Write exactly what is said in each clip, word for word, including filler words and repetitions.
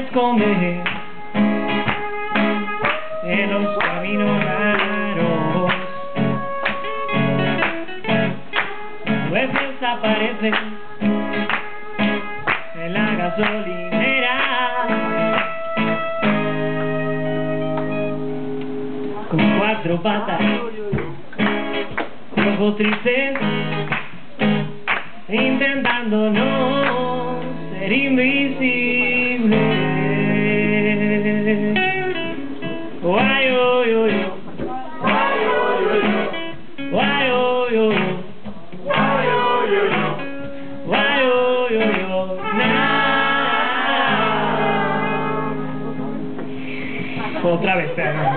esconde en los caminos raros. A veces aparece en la gasolinera con cuatro patas, ojos tristes, intentando no ser invisible. Guay, oh, yo, yo. Guay, oh, yo, yo. Guay, oh, yo, yo. Guay, oh, yo, yo. Guay, oh, yo, yo. Nah. Otra vez,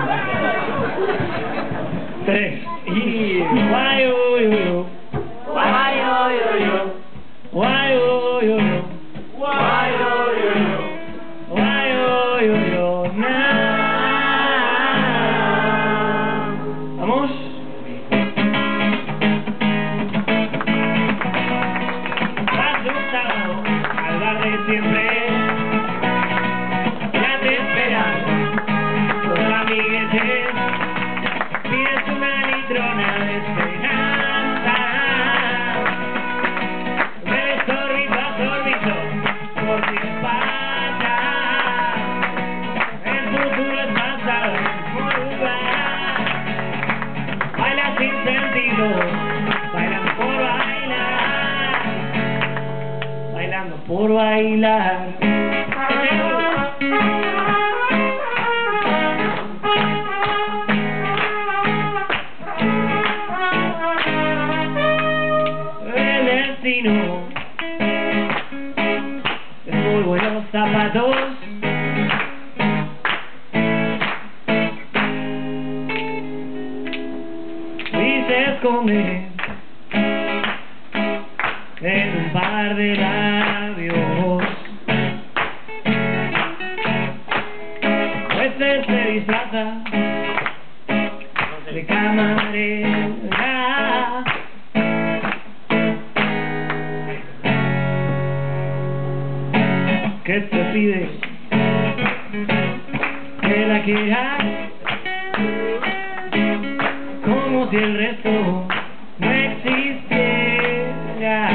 tres. Y guay, oh, yo, yo. Guay, oh, yo, yo. Guay, oh, yo, yo. Guay, oh, yo, yo. Guay, oh, yo, yo. Nah. Vamos. Vas un sábado al bar de siempre. Ya te esperan los amiguetes. Pides una litrona de esperanza. Bebes sorbito a sorbito por si pasa. El futuro es pasado en el mismo lugar. Baila sin sentido, bailando por bailar, bailando por bailar. El destino es polvo en los zapatos. Y se esconde en un par de labios. A veces se disfraza de camarera. Que te pide que la quieras como si el resto no existiera.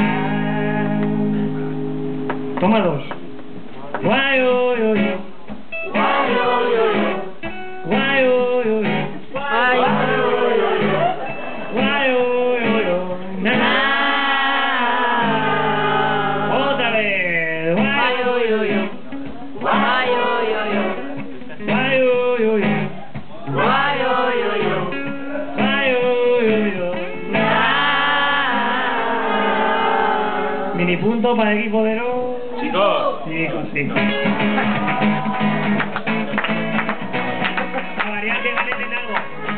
Toma dos. Guay, oh, yo, yo. Guay, oh, yo, yo. Guay, oh, yo, yo. Guay, oh, yo, yo. Guay, oh, yo, yo. Nah. Otra vez. Guay, oh, yo, yo. Guay, oh, yo, yo. Guay, oh, yo, yo. Guay, oh, yo, yo. Guay, oh, yo, yo. Nah. Mini punto para el equipo de los Chicos. chicos, chicos. La variante vale de algo.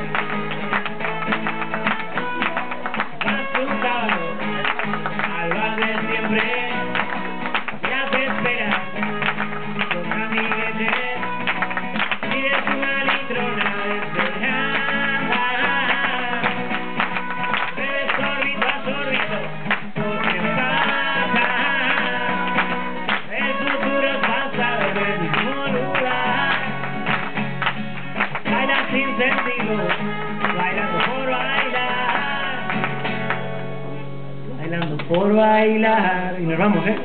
Vas un sábado al bar de siempre. Ya te esperas con amiguetes. Pides una litrona de esperanza. Bebes sorbito a sorbito porque pasa. El futuro es pasado en el mismo lugar. Baila sin sentido, bailando por bailar, bailando por bailar. Y nos vamos, ¿eh?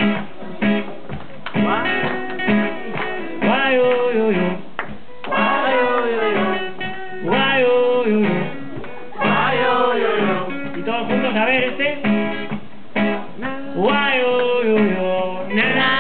Guay, oh, yo, yo. Guay, oh, yo, yo. Guay, oh, yo, yo. Guay, oh, yo, yo. Y todos juntos, a ver, este. Guay, oh, yo, yo. Na, na.